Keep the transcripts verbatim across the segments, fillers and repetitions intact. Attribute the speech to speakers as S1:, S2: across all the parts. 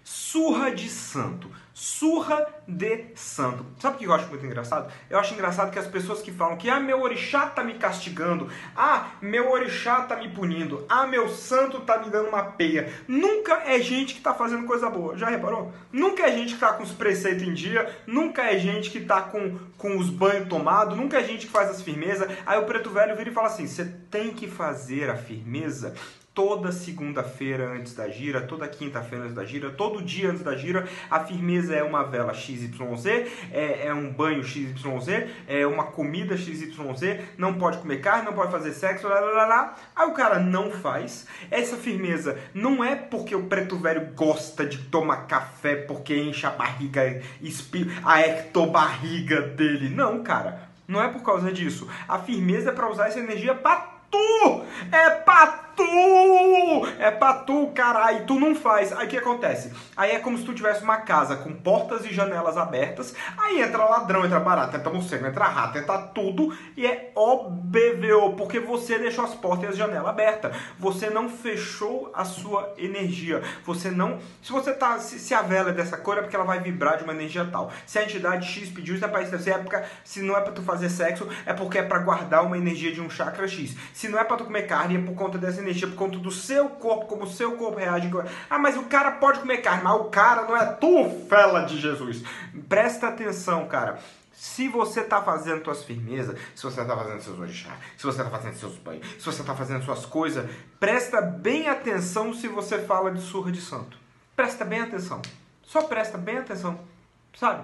S1: Surra de santo. Surra de santo. Sabe o que eu acho muito engraçado? Eu acho engraçado que as pessoas que falam que ah, meu orixá tá me castigando, ah, meu orixá tá me punindo, ah, meu santo tá me dando uma peia. Nunca é gente que tá fazendo coisa boa. Já reparou? Nunca é gente que tá com os preceitos em dia, nunca é gente que tá com, com os banhos tomados, nunca é gente que faz as firmezas. Aí o preto velho vira e fala assim, você tem que fazer a firmeza toda segunda-feira antes da gira, toda quinta-feira antes da gira, todo dia antes da gira. A firmeza é uma vela X Y Z, é, é um banho X Y Z, é uma comida X Y Z, não pode comer carne, não pode fazer sexo, lá, lá, lá, lá. Aí o cara não faz. Essa firmeza não é porque o preto velho gosta de tomar café, porque enche a barriga, a ectobarriga dele. Não, cara. Não é por causa disso. A firmeza é para usar essa energia pra tu! É pra tu! É pra tu, caralho! Tu não faz. Aí o que acontece? Aí é como se tu tivesse uma casa com portas e janelas abertas. Aí entra ladrão, entra barata, entra morcego, entra rato, entra tudo. E é O B V O, porque você deixou as portas e as janelas abertas. Você não fechou a sua energia. Você não... Se você tá... Se, se a vela é dessa cor, é porque ela vai vibrar de uma energia tal. Se a entidade X pediu, isso é pra isso. Se, é porque, se não é pra tu fazer sexo, é porque é pra guardar uma energia de um chakra X. Se não é pra tu comer carne, é por conta dessa energia, por conta do seu corpo, como o seu corpo reage. Ah, mas o cara pode comer carne, mas o cara não é tu, fela de Jesus. Presta atenção, cara. Se você tá fazendo suas firmezas, se você tá fazendo seus orixás, se você tá fazendo seus banhos, se você tá fazendo suas coisas, presta bem atenção se você fala de surra de santo. Presta bem atenção. Só presta bem atenção. Sabe?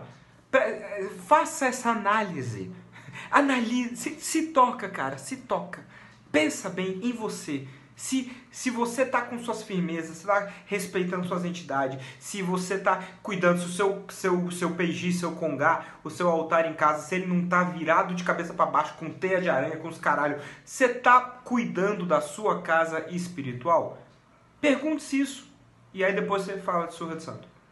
S1: Faça essa análise. Analise. Se, se toca, cara. Se toca. Pensa bem em você. Se, se você está com suas firmezas, se está respeitando suas entidades, se você está cuidando, se o seu, seu, seu peiji, seu congá, o seu altar em casa, se ele não está virado de cabeça para baixo com teia de aranha, com os caralho, você está cuidando da sua casa espiritual? Pergunte-se isso. E aí depois você fala de surra de santo.